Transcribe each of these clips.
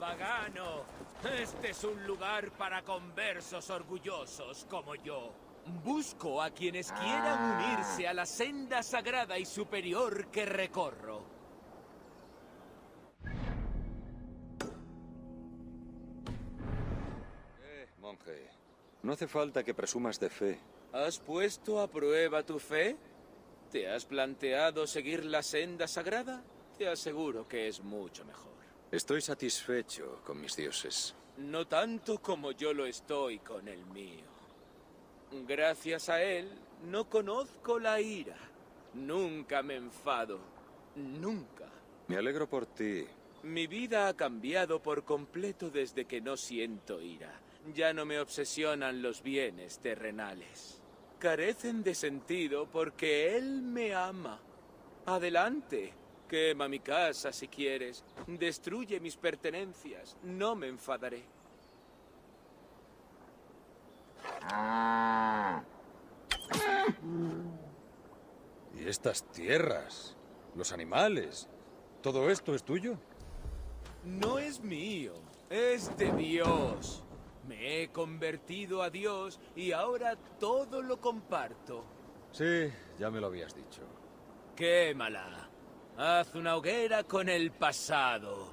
pagano. Este es un lugar para conversos orgullosos como yo. Busco a quienes quieran unirse a la senda sagrada y superior que recorro. Monje, no hace falta que presumas de fe. ¿Has puesto a prueba tu fe? ¿Te has planteado seguir la senda sagrada? Te aseguro que es mucho mejor. Estoy satisfecho con mis dioses. No tanto como yo lo estoy con el mío. Gracias a él, no conozco la ira. Nunca me enfado. Nunca. Me alegro por ti. Mi vida ha cambiado por completo desde que no siento ira. Ya no me obsesionan los bienes terrenales. Carecen de sentido porque él me ama. Adelante. Quema mi casa si quieres. Destruye mis pertenencias. No me enfadaré. ¿Y estas tierras? ¿Los animales? ¿Todo esto es tuyo? No es mío. Es de Dios. Me he convertido a Dios y ahora todo lo comparto. Sí, ya me lo habías dicho. Quémala. Haz una hoguera con el pasado.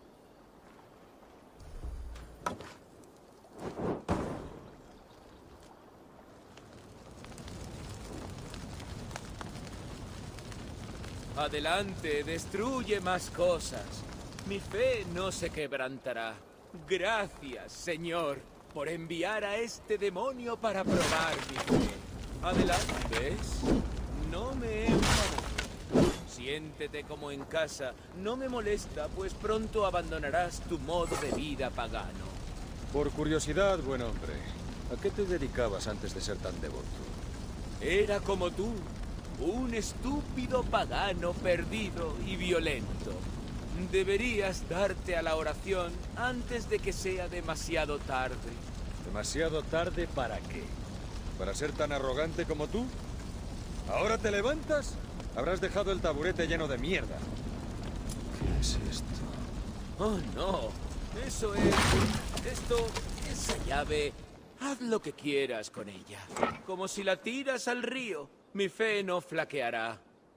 Adelante, destruye más cosas. Mi fe no se quebrantará. Gracias, Señor, por enviar a este demonio para probar mi fe. Adelante, ¿ves? No me enfado. Siéntete como en casa. No me molesta, pues pronto abandonarás tu modo de vida pagano. Por curiosidad, buen hombre, ¿a qué te dedicabas antes de ser tan devoto? Era como tú, un estúpido pagano perdido y violento. Deberías darte a la oración antes de que sea demasiado tarde. ¿Demasiado tarde para qué? ¿Para ser tan arrogante como tú? ¿Ahora te levantas? Habrás dejado el taburete lleno de mierda. ¿Qué es esto? Oh, no. Eso es... esa llave... Haz lo que quieras con ella. Como si la tiras al río. Mi fe no flaqueará.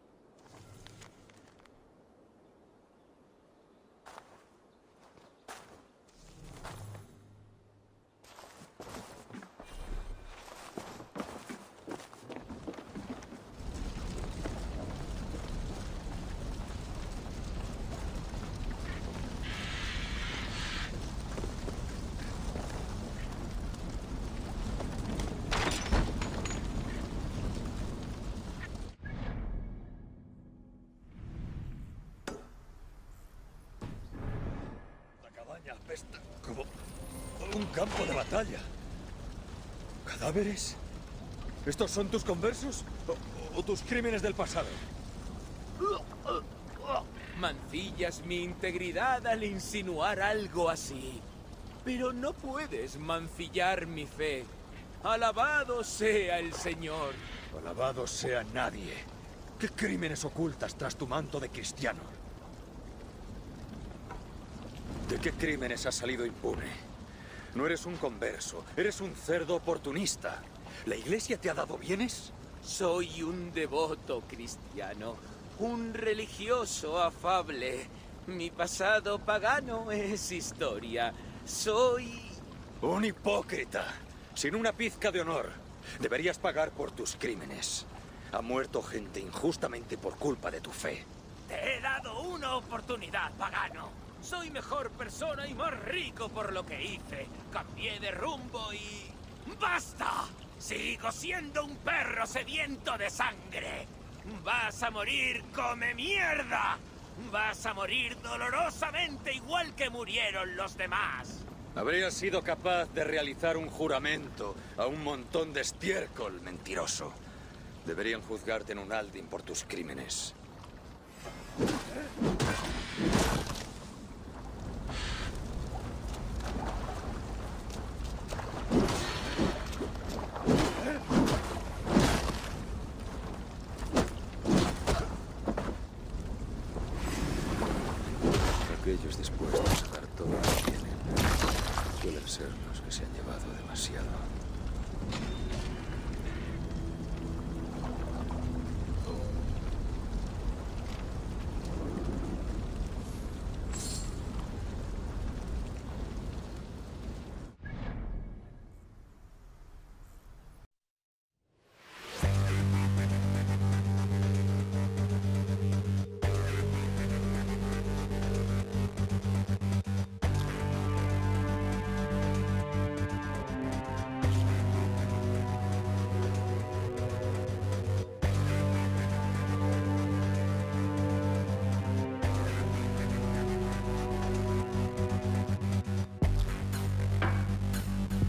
Apesta como un campo de batalla. ¿Cadáveres? ¿Estos son tus conversos? ¿O tus crímenes del pasado? Mancillas mi integridad al insinuar algo así. Pero no puedes mancillar mi fe. Alabado sea el Señor. Alabado sea nadie. ¿Qué crímenes ocultas tras tu manto de cristiano? ¿De qué crímenes has salido impune? No eres un converso, eres un cerdo oportunista. ¿La Iglesia te ha dado bienes? Soy un devoto cristiano, un religioso afable. Mi pasado pagano es historia. Soy... un hipócrita, sin una pizca de honor. Deberías pagar por tus crímenes. Ha muerto gente injustamente por culpa de tu fe. Te he dado una oportunidad, pagano. Soy mejor persona y más rico por lo que hice. Cambié de rumbo y... ¡basta! Sigo siendo un perro sediento de sangre. Vas a morir, come mierda. Vas a morir dolorosamente igual que murieron los demás. Habrías sido capaz de realizar un juramento a un montón de estiércol, mentiroso. Deberían juzgarte en un Aldin por tus crímenes. Aquellos dispuestos a dar todo lo que tienen suelen ser los que se han llevado demasiado.